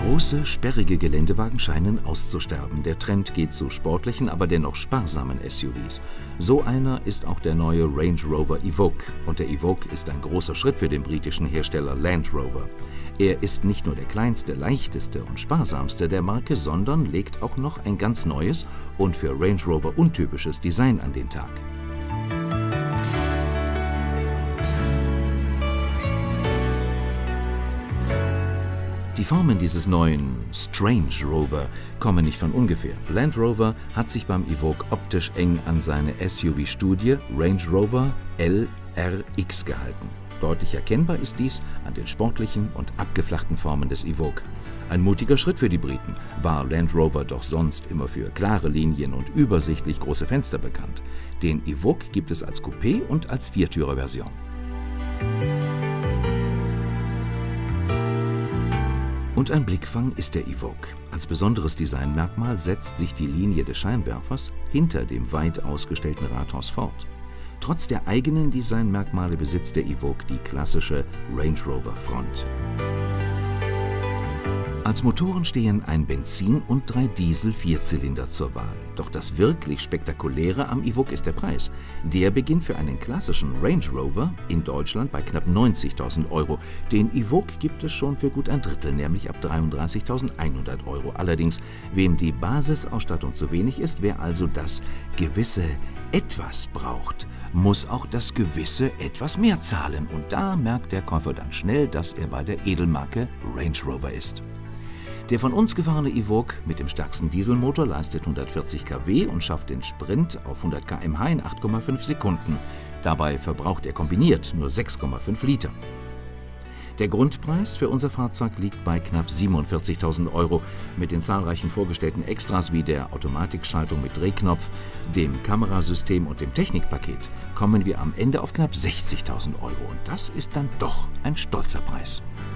Große, sperrige Geländewagen scheinen auszusterben. Der Trend geht zu sportlichen, aber dennoch sparsamen SUVs. So einer ist auch der neue Range Rover Evoque. Und der Evoque ist ein großer Schritt für den britischen Hersteller Land Rover. Er ist nicht nur der kleinste, leichteste und sparsamste der Marke, sondern legt auch noch ein ganz neues und für Range Rover untypisches Design an den Tag. Die Formen dieses neuen Strange Rover kommen nicht von ungefähr. Land Rover hat sich beim Evoque optisch eng an seine SUV-Studie Range Rover LRX gehalten. Deutlich erkennbar ist dies an den sportlichen und abgeflachten Formen des Evoque. Ein mutiger Schritt für die Briten, war Land Rover doch sonst immer für klare Linien und übersichtlich große Fenster bekannt. Den Evoque gibt es als Coupé und als Viertürer-Version. Und ein Blickfang ist der Evoque. Als besonderes Designmerkmal setzt sich die Linie des Scheinwerfers hinter dem weit ausgestellten Rathaus fort. Trotz der eigenen Designmerkmale besitzt der Evoque die klassische Range Rover Front. Als Motoren stehen ein Benzin- und 3 Diesel-Vierzylinder zur Wahl. Doch das wirklich Spektakuläre am Evoque ist der Preis. Der beginnt für einen klassischen Range Rover in Deutschland bei knapp 90.000 €. Den Evoque gibt es schon für gut ein Drittel, nämlich ab 33.100 €. Allerdings, wem die Basisausstattung zu wenig ist, wer also das gewisse Etwas braucht, muss auch das gewisse etwas mehr zahlen. Und da merkt der Käufer dann schnell, dass er bei der Edelmarke Range Rover ist. Der von uns gefahrene Evoque mit dem stärksten Dieselmotor leistet 140 kW und schafft den Sprint auf 100 km/h in 8,5 Sekunden. Dabei verbraucht er kombiniert nur 6,5 Liter. Der Grundpreis für unser Fahrzeug liegt bei knapp 47.000 €. Mit den zahlreichen vorgestellten Extras wie der Automatikschaltung mit Drehknopf, dem Kamerasystem und dem Technikpaket kommen wir am Ende auf knapp 60.000 €. Und das ist dann doch ein stolzer Preis.